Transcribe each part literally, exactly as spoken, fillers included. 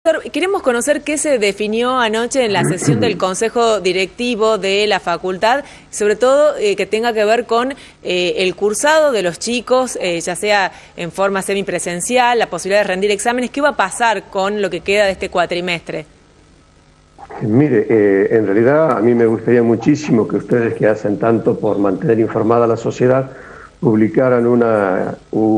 Doctor, queremos conocer qué se definió anoche en la sesión del Consejo Directivo de la Facultad, sobre todo eh, que tenga que ver con eh, el cursado de los chicos, eh, ya sea en forma semipresencial, la posibilidad de rendir exámenes. ¿Qué va a pasar con lo que queda de este cuatrimestre? Mire, eh, en realidad a mí me gustaría muchísimo que ustedes, que hacen tanto por mantener informada a la sociedad, publicaran una,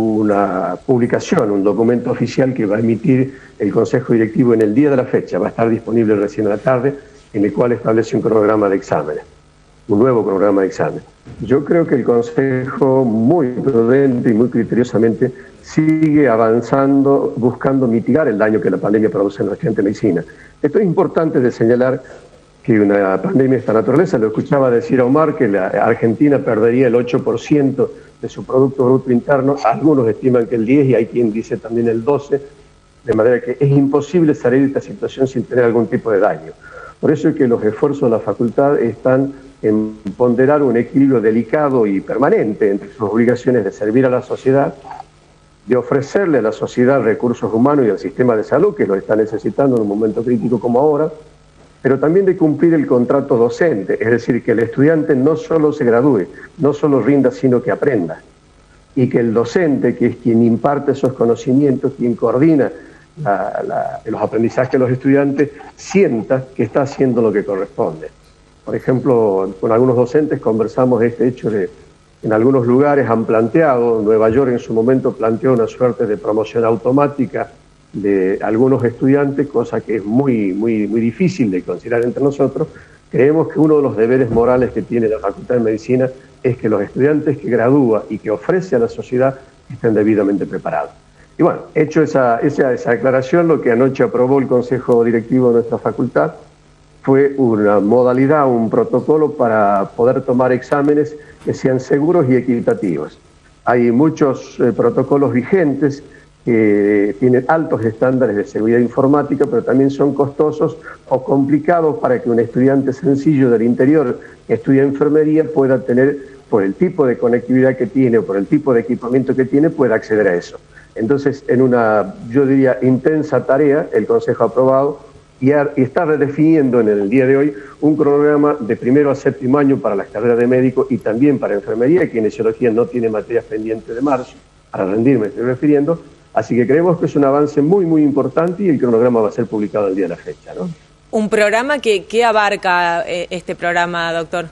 una publicación, un documento oficial que va a emitir el Consejo Directivo en el día de la fecha. Va a estar disponible recién a la tarde, en el cual establece un cronograma de exámenes, un nuevo cronograma de exámenes. Yo creo que el Consejo, muy prudente y muy criteriosamente, sigue avanzando, buscando mitigar el daño que la pandemia produce en la estudiante de medicina. Esto es importante de señalar, que una pandemia de esta naturaleza, lo escuchaba decir a Omar, que la Argentina perdería el ocho por ciento de su Producto Bruto Interno, algunos estiman que el diez por ciento y hay quien dice también el doce por ciento, de manera que es imposible salir de esta situación sin tener algún tipo de daño. Por eso es que los esfuerzos de la facultad están en ponderar un equilibrio delicado y permanente entre sus obligaciones de servir a la sociedad, de ofrecerle a la sociedad recursos humanos y al sistema de salud, que lo está necesitando en un momento crítico como ahora, pero también de cumplir el contrato docente, es decir, que el estudiante no solo se gradúe, no solo rinda, sino que aprenda. Y que el docente, que es quien imparte esos conocimientos, quien coordina la, la, los aprendizajes de los estudiantes, sienta que está haciendo lo que corresponde. Por ejemplo, con algunos docentes conversamos este hecho de, en algunos lugares han planteado, Nueva York en su momento planteó una suerte de promoción automática de algunos estudiantes, cosa que es muy, muy, muy difícil de considerar entre nosotros. Creemos que uno de los deberes morales que tiene la Facultad de Medicina es que los estudiantes que gradúa y que ofrece a la sociedad estén debidamente preparados. Y bueno, hecho esa, esa, esa aclaración, lo que anoche aprobó el Consejo Directivo de nuestra facultad fue una modalidad, un protocolo para poder tomar exámenes que sean seguros y equitativos. Hay muchos eh, protocolos vigentes que tienen altos estándares de seguridad informática, pero también son costosos o complicados para que un estudiante sencillo del interior que estudia enfermería pueda tener, por el tipo de conectividad que tiene o por el tipo de equipamiento que tiene, pueda acceder a eso. Entonces, en una, yo diría, intensa tarea, el Consejo ha aprobado y, ha, y está redefiniendo en el día de hoy un cronograma de primero a séptimo año para las carreras de médico y también para enfermería, que kinesiología no tiene materias pendientes de marzo, para rendirme estoy refiriendo. Así que creemos que es un avance muy, muy importante y el cronograma va a ser publicado el día de la fecha, ¿no? ¿Un programa que, que abarca eh, este programa, doctor?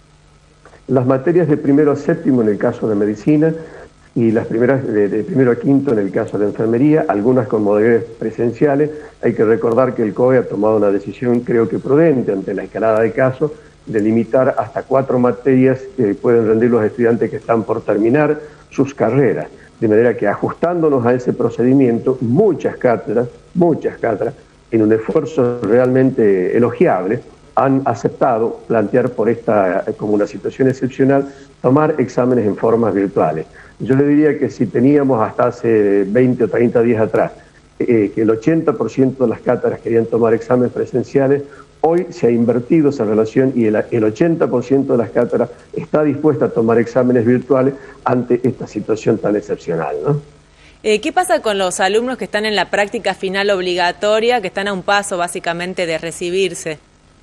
Las materias de primero a séptimo en el caso de medicina y las primeras de, de primero a quinto en el caso de enfermería, algunas con modalidades presenciales. Hay que recordar que el C O E ha tomado una decisión, creo que prudente, ante la escalada de casos, de limitar hasta cuatro materias que pueden rendir los estudiantes que están por terminar sus carreras. De manera que, ajustándonos a ese procedimiento, muchas cátedras, muchas cátedras, en un esfuerzo realmente elogiable, han aceptado plantear por esta, como una situación excepcional, tomar exámenes en formas virtuales. Yo le diría que si teníamos hasta hace veinte o treinta días atrás, eh, que el ochenta por ciento de las cátedras querían tomar exámenes presenciales, hoy se ha invertido esa relación y el, el ochenta por ciento de las cátedras está dispuesta a tomar exámenes virtuales ante esta situación tan excepcional, ¿no? Eh, ¿Qué pasa con los alumnos que están en la práctica final obligatoria, que están a un paso básicamente de recibirse?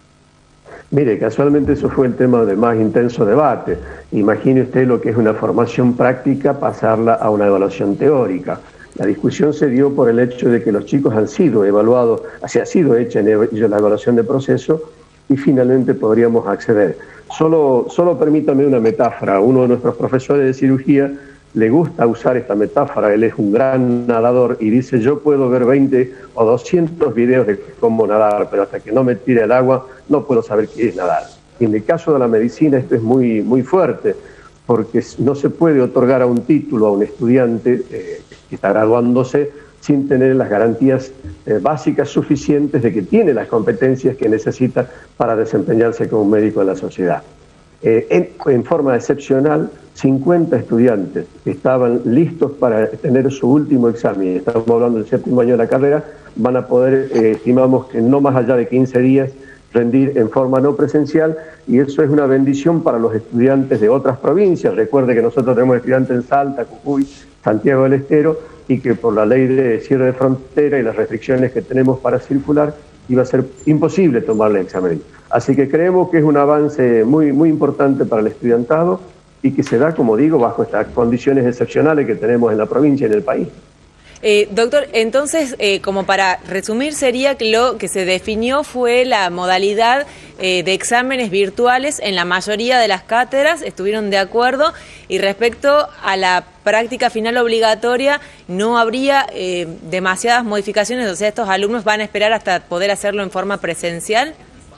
Mire, casualmente eso fue el tema de más intenso debate. Imagine usted lo que es una formación práctica, pasarla a una evaluación teórica. La discusión se dio por el hecho de que los chicos han sido evaluados, se ha sido hecha en la evaluación de proceso y finalmente podríamos acceder. Solo, solo permítame una metáfora. Uno de nuestros profesores de cirugía le gusta usar esta metáfora. Él es un gran nadador y dice: yo puedo ver veinte o doscientos videos de cómo nadar, pero hasta que no me tire al agua no puedo saber qué es nadar. Y en el caso de la medicina esto es muy, muy fuerte, porque no se puede otorgar a un título a un estudiante eh, que está graduándose sin tener las garantías eh, básicas suficientes de que tiene las competencias que necesita para desempeñarse como médico en la sociedad. Eh, en, en forma excepcional, cincuenta estudiantes que estaban listos para tener su último examen, estamos hablando del séptimo año de la carrera, van a poder, eh, estimamos que no más allá de quince días, rendir en forma no presencial, y eso es una bendición para los estudiantes de otras provincias. Recuerde que nosotros tenemos estudiantes en Salta, Jujuy, Santiago del Estero, y que por la ley de cierre de frontera y las restricciones que tenemos para circular, iba a ser imposible tomarle examen. Así que creemos que es un avance muy, muy importante para el estudiantado y que se da, como digo, bajo estas condiciones excepcionales que tenemos en la provincia y en el país. Eh, doctor, entonces, eh, como para resumir, sería que lo que se definió fue la modalidad eh, de exámenes virtuales en la mayoría de las cátedras, estuvieron de acuerdo, y respecto a la práctica final obligatoria no habría eh, demasiadas modificaciones, o sea, estos alumnos van a esperar hasta poder hacerlo en forma presencial.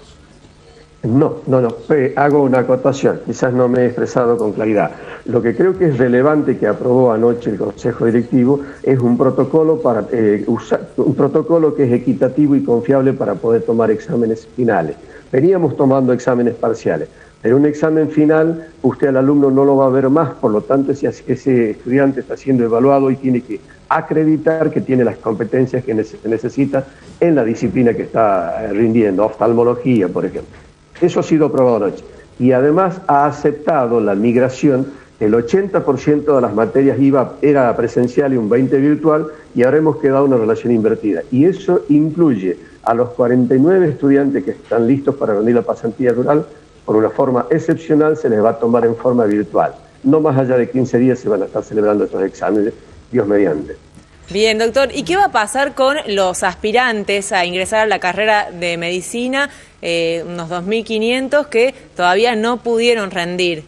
No, no, no, eh, hago una acotación, quizás no me he expresado con claridad. Lo que creo que es relevante que aprobó anoche el Consejo Directivo es un protocolo, para, eh, usar, un protocolo que es equitativo y confiable para poder tomar exámenes finales. Veníamos tomando exámenes parciales, pero un examen final usted al alumno no lo va a ver más, por lo tanto si ese estudiante está siendo evaluado y tiene que acreditar que tiene las competencias que necesita en la disciplina que está rindiendo, oftalmología, por ejemplo. Eso ha sido aprobado anoche. Y además ha aceptado la migración, el ochenta por ciento de las materias iba, era presencial y un veinte por ciento virtual, y ahora hemos quedado una relación invertida. Y eso incluye a los cuarenta y nueve estudiantes que están listos para rendir la pasantía rural, por una forma excepcional se les va a tomar en forma virtual. No más allá de quince días se van a estar celebrando estos exámenes, Dios mediante. Bien, doctor, ¿y qué va a pasar con los aspirantes a ingresar a la carrera de medicina, eh, unos dos mil quinientos que todavía no pudieron rendir?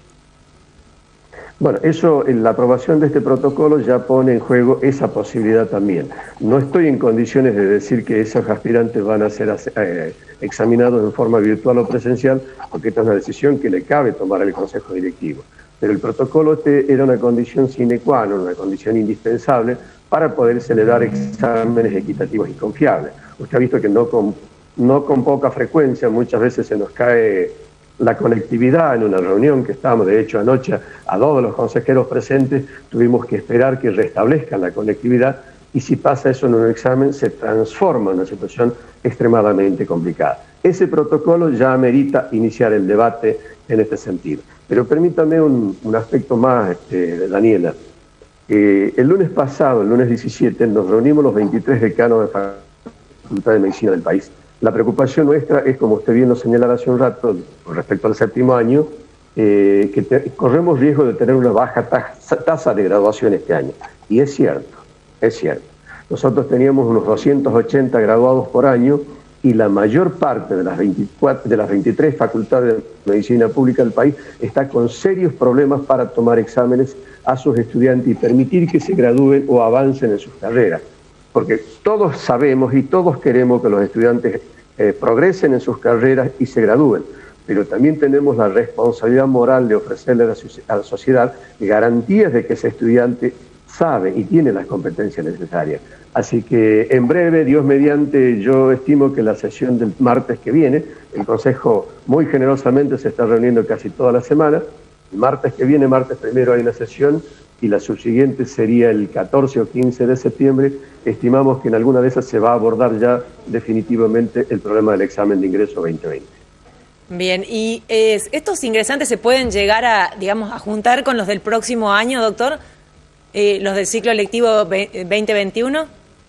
Bueno, eso, la aprobación de este protocolo ya pone en juego esa posibilidad también. No estoy en condiciones de decir que esos aspirantes van a ser eh, examinados en forma virtual o presencial, porque esta es una decisión que le cabe tomar al Consejo Directivo. Pero el protocolo este era una condición sine qua non, una condición indispensable para poder celebrar exámenes equitativos y confiables. Usted ha visto que no con, no con poca frecuencia, muchas veces se nos cae la conectividad en una reunión que estábamos, de hecho anoche, a dos de los consejeros presentes tuvimos que esperar que restablezcan la conectividad, y si pasa eso en un examen se transforma en una situación extremadamente complicada. Ese protocolo ya amerita iniciar el debate en este sentido. Pero permítame un, un aspecto más, este, Daniela. Eh, el lunes pasado, el lunes diecisiete, nos reunimos los veintitrés decanos de Facultad de Medicina del país. La preocupación nuestra es, como usted bien lo señalaba hace un rato, con respecto al séptimo año, eh, que te, corremos riesgo de tener una baja tasa, tasa de graduación este año. Y es cierto, es cierto. Nosotros teníamos unos doscientos ochenta graduados por año y la mayor parte de las, veinticuatro, de las veintitrés facultades de medicina pública del país está con serios problemas para tomar exámenes a sus estudiantes y permitir que se gradúen o avancen en sus carreras. Porque todos sabemos y todos queremos que los estudiantes eh, progresen en sus carreras y se gradúen, pero también tenemos la responsabilidad moral de ofrecerle a la, a la sociedad garantías de que ese estudiante sabe y tiene las competencias necesarias. Así que en breve, Dios mediante, yo estimo que la sesión del martes que viene, el Consejo muy generosamente se está reuniendo casi toda la semana. El martes que viene, martes primero, hay una sesión y la subsiguiente sería el catorce o quince de septiembre. Estimamos que en alguna de esas se va a abordar ya definitivamente el problema del examen de ingreso veinte veinte. Bien, ¿y eh, estos ingresantes se pueden llegar a, digamos, a juntar con los del próximo año, doctor? Eh, ¿Los del ciclo lectivo veinte veintiuno?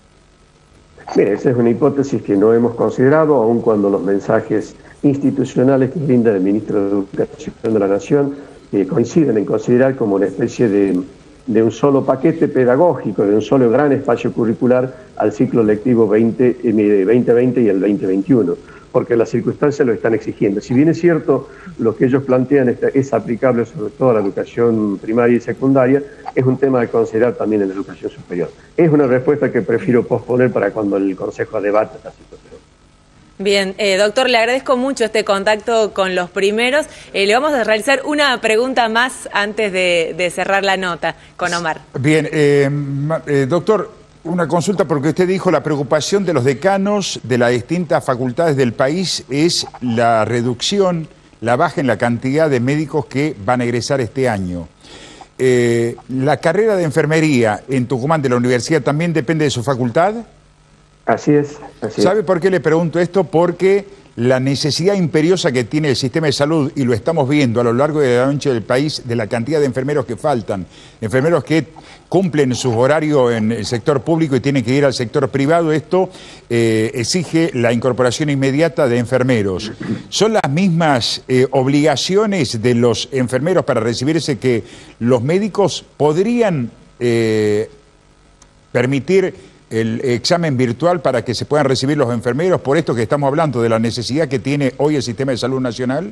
Mire, esa es una hipótesis que no hemos considerado, aun cuando los mensajes institucionales que brinda el Ministro de Educación de la Nación eh, coinciden en considerar como una especie de, de un solo paquete pedagógico, de un solo gran espacio curricular al ciclo lectivo veinte veinte y el veinte veintiuno, porque las circunstancias lo están exigiendo. Si bien es cierto, lo que ellos plantean es, es aplicable sobre todo a la educación primaria y secundaria, es un tema de considerar también en la educación superior. Es una respuesta que prefiero posponer para cuando el Consejo debate esta situación. Bien, eh, doctor, le agradezco mucho este contacto con los primeros. Eh, le vamos a realizar una pregunta más antes de, de cerrar la nota con Omar. Bien, eh, eh, doctor, una consulta, porque usted dijo la preocupación de los decanos de las distintas facultades del país es la reducción, la baja en la cantidad de médicos que van a egresar este año. Eh, ¿La carrera de enfermería en Tucumán de la universidad también depende de su facultad? Así es. Así ¿Sabe es. por qué le pregunto esto? Porque la necesidad imperiosa que tiene el sistema de salud, y lo estamos viendo a lo largo de la noche del país, de la cantidad de enfermeros que faltan, enfermeros que cumplen sus horarios en el sector público y tienen que ir al sector privado. Esto eh, exige la incorporación inmediata de enfermeros. ¿Son las mismas eh, obligaciones de los enfermeros para recibirse que los médicos podrían eh, permitir el examen virtual para que se puedan recibir los enfermeros, por esto que estamos hablando de la necesidad que tiene hoy el Sistema de Salud Nacional?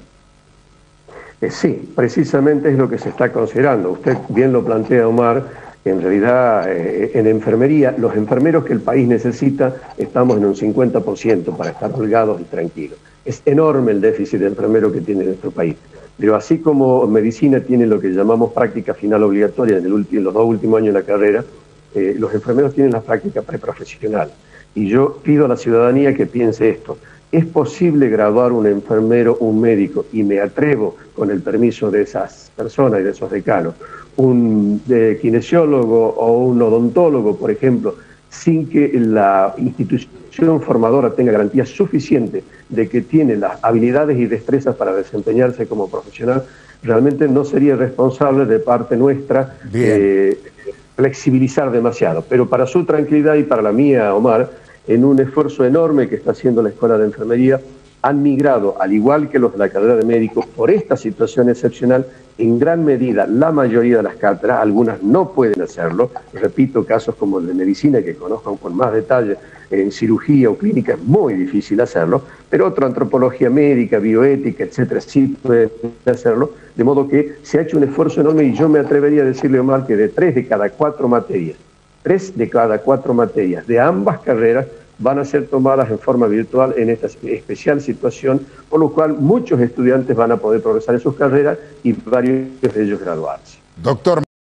Eh, sí, precisamente es lo que se está considerando. Usted bien lo plantea, Omar. En realidad, eh, en enfermería, los enfermeros que el país necesita, estamos en un cincuenta por ciento para estar holgados y tranquilos. Es enorme el déficit de enfermeros que tiene nuestro país. Pero así como medicina tiene lo que llamamos práctica final obligatoria en, el último, en los dos últimos años de la carrera, Eh, los enfermeros tienen la práctica preprofesional. Y yo pido a la ciudadanía que piense esto. ¿Es posible graduar un enfermero, un médico, y me atrevo, con el permiso de esas personas y de esos decanos, un de kinesiólogo o un odontólogo, por ejemplo, sin que la institución formadora tenga garantía suficiente de que tiene las habilidades y destrezas para desempeñarse como profesional? Realmente no sería responsable de parte nuestra eh, flexibilizar demasiado. Pero para su tranquilidad y para la mía, Omar, en un esfuerzo enorme que está haciendo la Escuela de Enfermería, han migrado, al igual que los de la carrera de médicos, por esta situación excepcional, en gran medida, la mayoría de las cátedras, algunas no pueden hacerlo. Repito, casos como el de medicina, que conozcan con más detalle, en cirugía o clínica es muy difícil hacerlo, pero otra antropología médica, bioética, etcétera, sí pueden hacerlo, de modo que se ha hecho un esfuerzo enorme, y yo me atrevería a decirle, Omar, que de tres de cada cuatro materias, tres de cada cuatro materias de ambas carreras van a ser tomadas en forma virtual en esta especial situación, por lo cual muchos estudiantes van a poder progresar en sus carreras y varios de ellos graduarse. Doctor